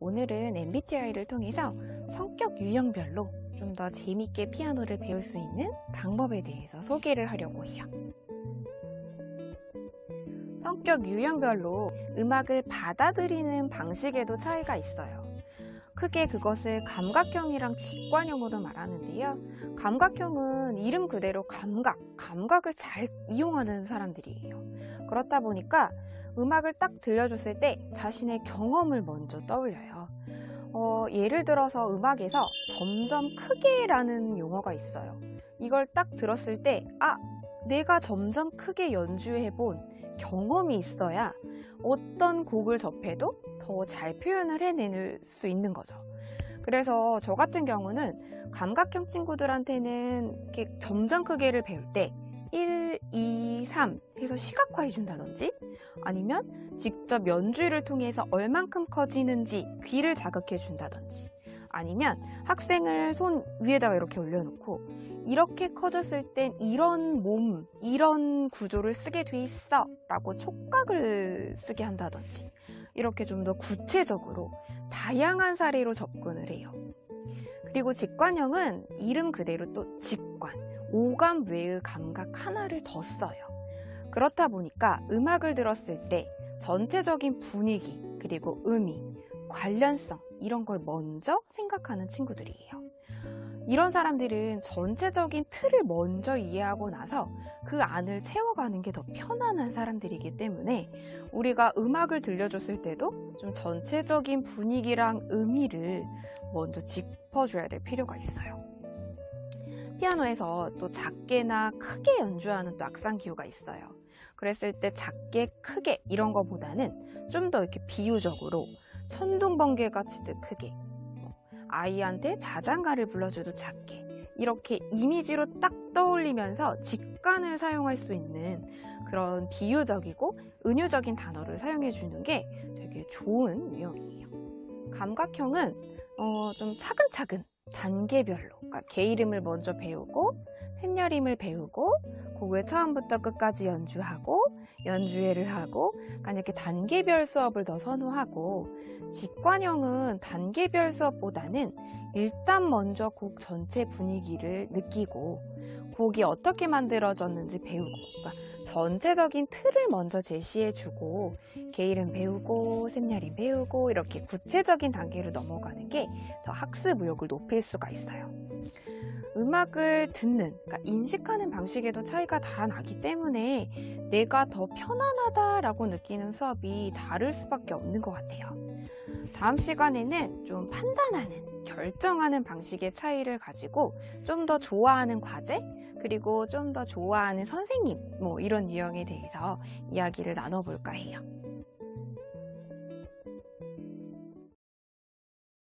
오늘은 MBTI를 통해서 성격 유형별로 좀 더 재밌게 피아노를 배울 수 있는 방법에 대해서 소개를 하려고 해요. 성격 유형별로 음악을 받아들이는 방식에도 차이가 있어요. 크게 그것을 감각형이랑 직관형으로 말하는데요. 감각형은 이름 그대로 감각을 잘 이용하는 사람들이에요. 그렇다 보니까 음악을 딱 들려줬을 때 자신의 경험을 먼저 떠올려요. 예를 들어서 음악에서 점점 크게라는 용어가 있어요. 이걸 딱 들었을 때 내가 점점 크게 연주해본 경험이 있어야 어떤 곡을 접해도 더 잘 표현을 해낼 수 있는 거죠. 그래서 저 같은 경우는 감각형 친구들한테는 이렇게 점점 크게를 배울 때 1, 2, 3 해서 시각화해 준다든지 아니면 직접 연주를 통해서 얼만큼 커지는지 귀를 자극해 준다든지 아니면 학생을 손 위에다가 이렇게 올려놓고 이렇게 커졌을 땐 이런 몸, 이런 구조를 쓰게 돼 있어 라고 촉각을 쓰게 한다든지 이렇게 좀 더 구체적으로 다양한 사례로 접근을 해요. 그리고 직관형은 이름 그대로 또 직관, 오감 외의 감각 하나를 더 써요. 그렇다 보니까 음악을 들었을 때 전체적인 분위기, 그리고 의미, 관련성 이런 걸 먼저 생각하는 친구들이에요. 이런 사람들은 전체적인 틀을 먼저 이해하고 나서 그 안을 채워가는 게 더 편안한 사람들이기 때문에 우리가 음악을 들려줬을 때도 좀 전체적인 분위기랑 의미를 먼저 짚어줘야 될 필요가 있어요. 피아노에서 또 작게나 크게 연주하는 또 악상기호가 있어요. 그랬을 때 작게, 크게 이런 거보다는 좀 더 이렇게 비유적으로 천둥번개 같이 크게, 아이한테 자장가를 불러줘도 작게 이렇게 이미지로 딱 떠올리면서 직관을 사용할 수 있는 그런 비유적이고 은유적인 단어를 사용해 주는 게 되게 좋은 유형이에요. 감각형은 좀 차근차근 단계별로 그러니까 개 이름을 먼저 배우고 샘여림을 배우고 곡을 처음부터 끝까지 연주하고 연주회를 하고 그러니까 이렇게 단계별 수업을 더 선호하고 직관형은 단계별 수업보다는 일단 먼저 곡 전체 분위기를 느끼고 곡이 어떻게 만들어졌는지 배우고 그러니까 전체적인 틀을 먼저 제시해주고 개 이름 배우고 샘여림 배우고 이렇게 구체적인 단계로 넘어가는 게 더 학습 의욕을 높일 수가 있어요. 음악을 듣는, 그러니까 인식하는 방식에도 차이가 다 나기 때문에 내가 더 편안하다라고 느끼는 수업이 다를 수밖에 없는 것 같아요. 다음 시간에는 좀 판단하는, 결정하는 방식의 차이를 가지고 좀 더 좋아하는 과제, 그리고 좀 더 좋아하는 선생님, 이런 유형에 대해서 이야기를 나눠볼까 해요.